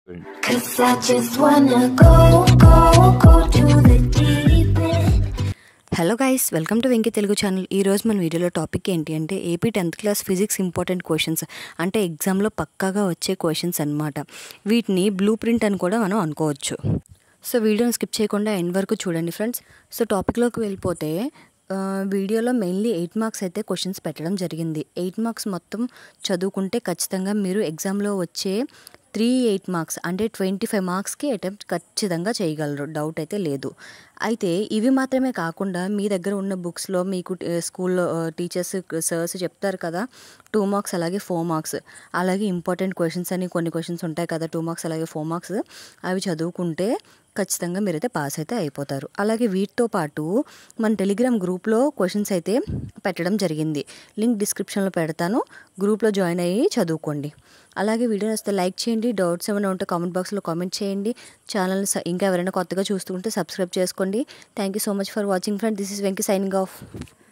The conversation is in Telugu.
'Cause I just wanna go to the deep end. Hello guys, welcome to Venky Telugu channel. ఈరోజు మన వీడియోలో టాపిక్ ఏంటి అంటే AP 10th class physics important questions, అంటే ఎగ్జామ్లో పక్కాగా వచ్చే క్వశ్చన్స్ అన్నమాట. వీటిని బ్లూ ప్రింట్ అని కూడా మనం అనుకోవచ్చు. సో వీడియోని స్కిప్ చేయకుండా ఎండ్ వరకు చూడండి ఫ్రెండ్స్. సో టాపిక్లోకి వెళ్ళిపోతే వీడియోలో మెయిన్లీ 8 మార్క్స్ అయితే క్వశ్చన్స్ పెట్టడం జరిగింది. 8 మార్క్స్ మొత్తం చదువుకుంటే ఖచ్చితంగా మీరు ఎగ్జామ్లో వచ్చే 8 మార్క్స్ అంటే 25 మార్క్స్కి అటెంప్ట్ ఖచ్చితంగా చేయగలరు, డౌట్ అయితే లేదు. అయితే ఇవి మాత్రమే కాకుండా మీ దగ్గర ఉన్న బుక్స్లో మీకు స్కూల్లో టీచర్స్ సర్స్ చెప్తారు కదా 2 మార్క్స్ అలాగే 4 మార్క్స్, అలాగే ఇంపార్టెంట్ క్వశ్చన్స్ అని కొన్ని క్వశ్చన్స్ ఉంటాయి కదా 2 మార్క్స్ అలాగే 4 మార్క్స్, అవి చదువుకుంటే ఖచ్చితంగా మీరైతే పాస్ అయితే అయిపోతారు. అలాగే వీటితో పాటు మన టెలిగ్రామ్ గ్రూప్లో క్వశ్చన్స్ అయితే పెట్టడం జరిగింది. లింక్ డిస్క్రిప్షన్లో పెడతాను, గ్రూప్లో జాయిన్ అయ్యి చదువుకోండి. అలాగే వీడియో వస్తే లైక్ చేయండి, డౌట్స్ ఏమైనా ఉంటే కామెంట్ బాక్స్లో కామెంట్ చేయండి. ఛానల్ ఇంకా ఎవరైనా కొత్తగా చూస్తుంటే సబ్స్క్రైబ్ చేసుకోండి. Thank you so much for watching friend. This is Venky signing of.